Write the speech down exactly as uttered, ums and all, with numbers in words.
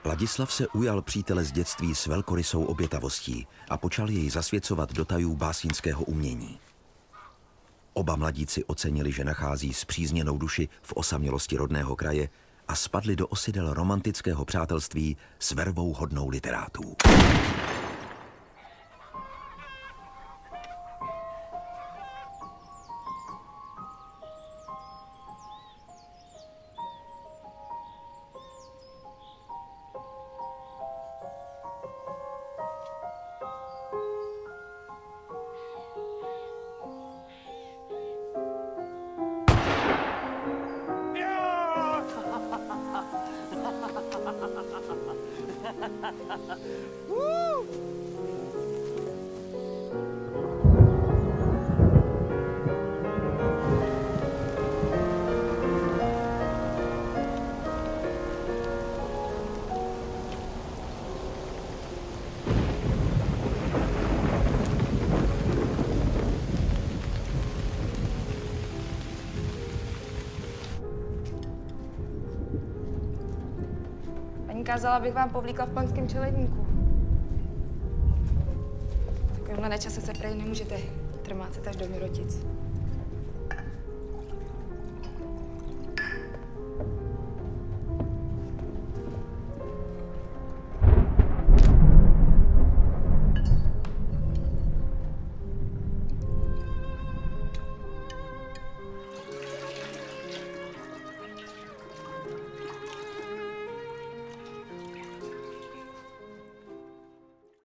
Ladislav se ujal přítele z dětství s velkorysou obětavostí a počal jej zasvěcovat do tajů básnického umění. Oba mladíci ocenili, že nachází spřízněnou duši v osamělosti rodného kraje a spadli do osidel romantického přátelství s vervou hodnou literátů. Kázala, abych vám povlíkla v panském čeledníku. V takovémhle nečase se prej nemůžete trmácet až do Mirotic.